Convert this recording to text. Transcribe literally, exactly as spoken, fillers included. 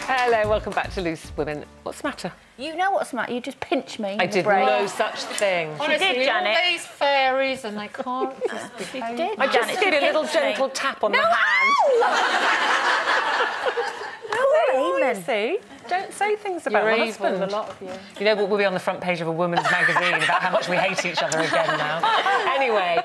Hello, welcome back to Loose Women. What's the matter? You know what's the matter? You just pinched me. I did no such thing. Honestly, did, Janet. all these fairies and they can't just She behave. did. I just Janet, did she a little pinched me. gentle tap on No, the hand. No, You amen. see? Don't say things about You're my evil, a husband. lot of you. You know what, we'll be on the front page of a woman's magazine about how much we hate each other again now. Anyway,